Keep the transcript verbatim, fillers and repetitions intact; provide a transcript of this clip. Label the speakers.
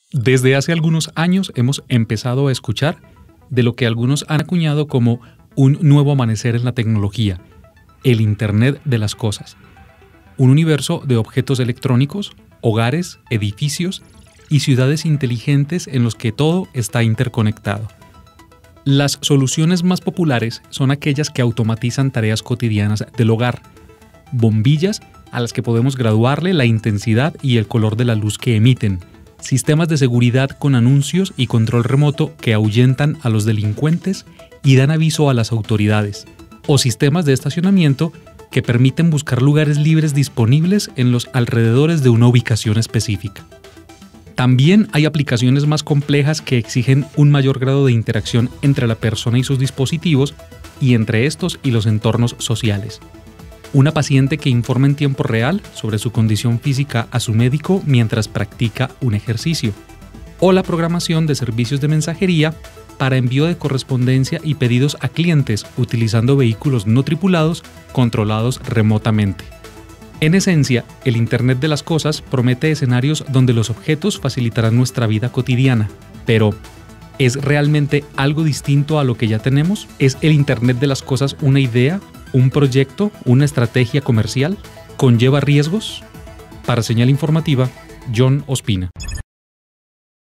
Speaker 1: Desde hace algunos años hemos empezado a escuchar de lo que algunos han acuñado como un nuevo amanecer en la tecnología, el Internet de las cosas. Un universo de objetos electrónicos, hogares, edificios y ciudades inteligentes en los que todo está interconectado. Las soluciones más populares son aquellas que automatizan tareas cotidianas del hogar, bombillas a las que podemos graduarle la intensidad y el color de la luz que emiten, sistemas de seguridad con anuncios y control remoto que ahuyentan a los delincuentes y dan aviso a las autoridades, o sistemas de estacionamiento que permiten buscar lugares libres disponibles en los alrededores de una ubicación específica. También hay aplicaciones más complejas que exigen un mayor grado de interacción entre la persona y sus dispositivos y entre estos y los entornos sociales. Una paciente que informa en tiempo real sobre su condición física a su médico mientras practica un ejercicio. O la programación de servicios de mensajería para envío de correspondencia y pedidos a clientes utilizando vehículos no tripulados controlados remotamente. En esencia, el Internet de las cosas promete escenarios donde los objetos facilitarán nuestra vida cotidiana, pero ¿es realmente algo distinto a lo que ya tenemos? ¿Es el Internet de las cosas una idea, un proyecto, una estrategia comercial? ¿Conlleva riesgos? Para Señal Informativa, John Ospina.